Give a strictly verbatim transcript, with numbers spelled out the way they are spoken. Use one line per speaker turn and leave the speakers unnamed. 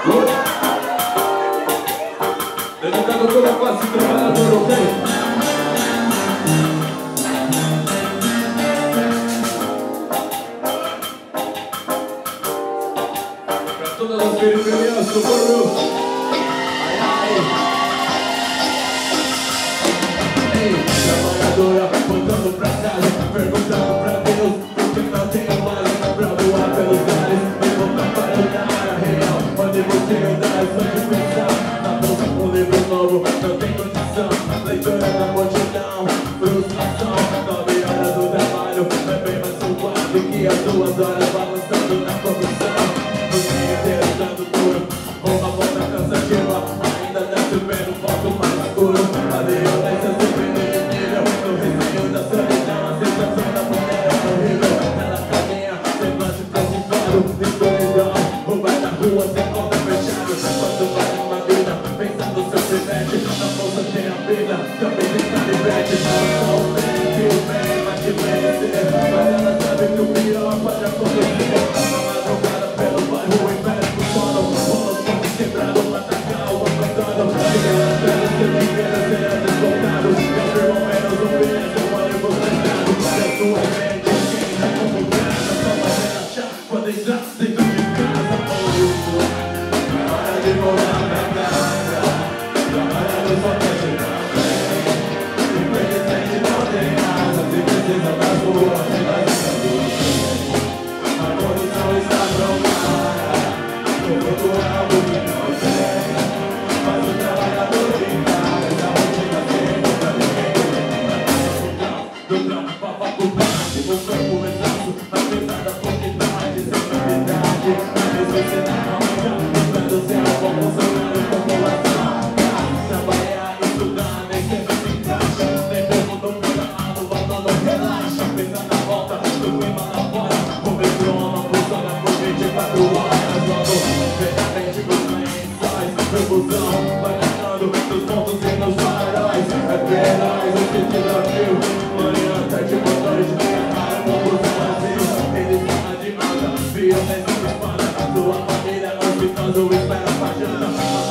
Dedicado a toda a classe trabalhadora, ok? Pra todas as periferias do Borro. Ai, ai. Ei, trabalhadora, voltando pra casa, perguntando pra Deus por que não tenho mais pra voar pelos ares, me voltar para o cara real, onde você andar, só de pensar na bolsa com um livro novo, não tem condição, leitura da multidão, frustração, nove horas do trabalho, é bem mais suave que as duas horas balançando na comissão, no dia inteiro dando duro, uma volta cansativa, ainda desce vendo um pouco mais escuro, a violência subindo de nível, no receio da solidão, a sensação da maneira horrível, ela caminha, semblante preocupado, escuridão, o bar da rua sem conta fechado, quando vale uma vida, pensa no seu pivete, na bolsa tem a vida, também tem canivete, não só o bem que o bem vai te merecer, mas ela sabe que o pior pode acontecer, na madrugada pelo bairro, o império do sono, rola os pontos quebrados, matagal, abandonando, e ela espera ser ligeira, será desvoltado, e afirma menos um bem, seu ônibus lembrado, e a sua mente, quem tá como casa, só vai relaxar, quando entrar dentro de casa, oh, hora de voltar pra casa, trabalhando só pra chegar bem, infelizmente não tem nada, se precisa da rua, tem mais uma luz, a condição está provada, vou procurar algo que não tem, mas o trabalhador em casa, a rotina sempre pra ninguém, do trampo pra faculdade, o corpo exausto, a pesada quantidade, sem novidade, a necessidade aumenta, buscando ser um bom funcionário com população, trabalhar, estudar, nem sempre se encaixa, nem mesmo no programa, o valor não relaxa, pensando na volta, do clima lá fora, o metrô não funciona por vinte e quatro horas, logo, verdadeiramente pros lençóis, meu busão, vai ganhando dos pontos e nos faróis, é veloz, o que te dá frio, manhã, tarde, boa noite, dia, para o busão vazio, ele está de alta, violência, espada, sua família, hospitosa, espera pra janta,